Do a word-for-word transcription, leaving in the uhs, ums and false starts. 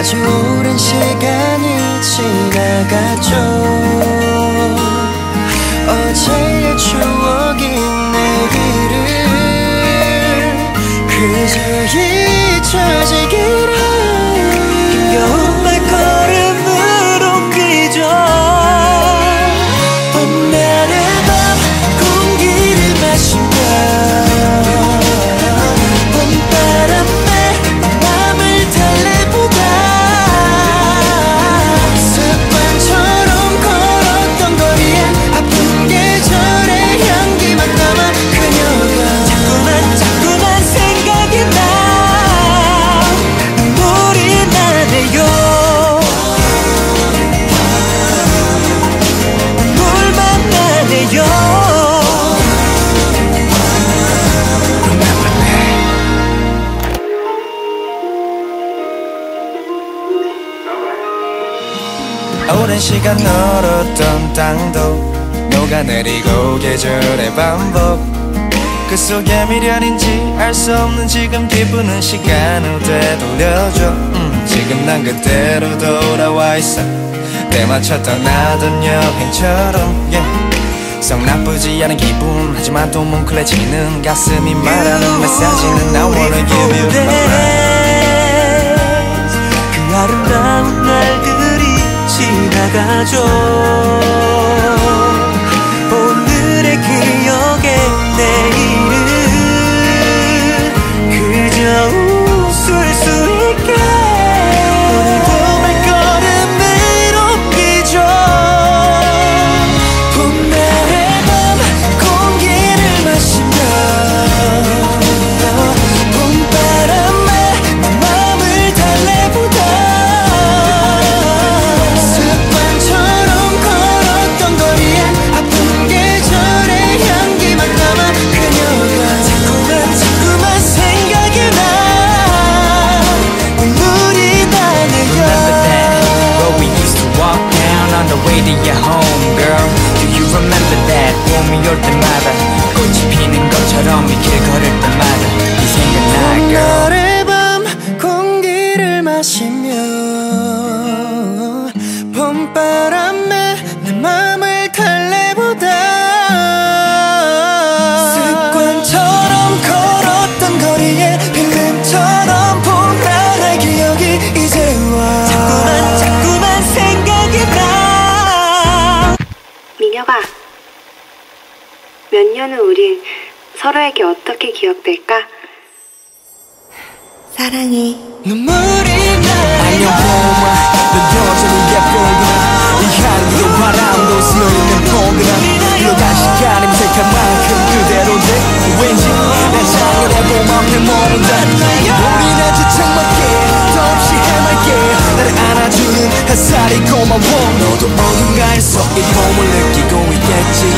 아주 오랜 시간이 지나갔죠. 어제의 추억이 내일을 그저 잊혀지기를 힘겨운 발걸음으로 옮기죠. 봄날의 밤 공기를 마시며 봄바람에 맘을 달래보다 습관처럼 걸었던 거리에 아픈 계절의 향기만 남아 그녀가 자꾸만 자꾸만 생각이 나 눈물이 나네요. 눈물만 나네요. 오랜 시간 얼었던 땅도 녹아내리고 계절의 반복 그 속에 미련인지 알 수 없는 지금 기분은 시간을 되돌려줘. 음, 지금 난 그대로 돌아와 있어 때 맞춰 떠나던 여행처럼 yeah. 썩 나쁘지 않은 기분 하지만 또 뭉클해지는 가슴이 말하는 메시지는 I wanna give you my life. 그 아름다운 날들이 지나가죠. 오늘의 기억에 내일은 그저 웃을 수 있게 오늘도 발걸음을 옮기죠. 봄날의 밤 공기를 마시며 봄바람에 내 맘을 달래보다 습관처럼 걸었던 거리에 아픈 계절의 향기만 남아 그녀가 자꾸만 자꾸만 생각이 나 눈물이 나네요. Remember that road we used to walk down on the way to your home, girl? Do you remember that? 봄이 올 때마다 꽃이 피는 것처럼 이 길 걸을 때마다 네 생각나, girl. 봄날의 밤 공기를 마시며 봄바람에 내 맘을 달래보다 습관처럼 걸었던 거리에 필름처럼 보라의 기억이 이제 와 자꾸만 자꾸만 생각이 나. 민혁아, 몇 년은 우린 서로에게 어떻게 기억될까? 사랑해. 눈물이 안녕 나요. 봄아 넌 여전히 예쁘구나 이 향기로 바람도 스며있는 포근함 흘러간 시간이 무색한 만큼 그대로인데 왠지 내 작년의 봄 앞에 머문다 우린 아주 창밖에 더없이 해맑게 나를 안아주는 햇살이 고마워 너도 어딘가에서 이 봄을 느끼고 있겠지